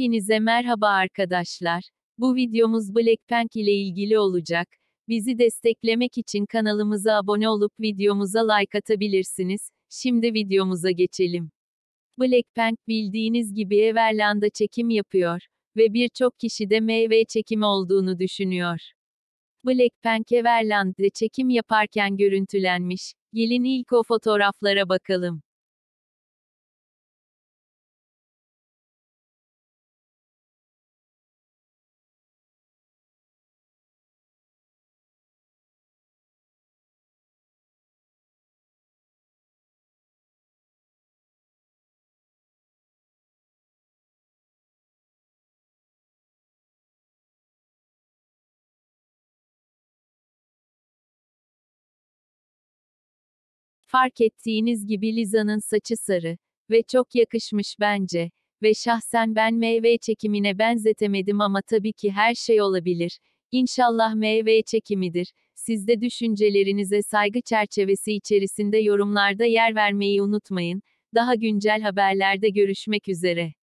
Hepinize merhaba arkadaşlar. Bu videomuz Blackpink ile ilgili olacak. Bizi desteklemek için kanalımıza abone olup videomuza like atabilirsiniz. Şimdi videomuza geçelim. Blackpink bildiğiniz gibi Everland'da çekim yapıyor ve birçok kişi de MV çekimi olduğunu düşünüyor. Blackpink Everland'de çekim yaparken görüntülenmiş. Gelin ilk o fotoğraflara bakalım. Fark ettiğiniz gibi Liza'nın saçı sarı ve çok yakışmış bence. Ve şahsen ben MV çekimine benzetemedim ama tabii ki her şey olabilir. İnşallah MV çekimidir. Siz de düşüncelerinize saygı çerçevesi içerisinde yorumlarda yer vermeyi unutmayın. Daha güncel haberlerde görüşmek üzere.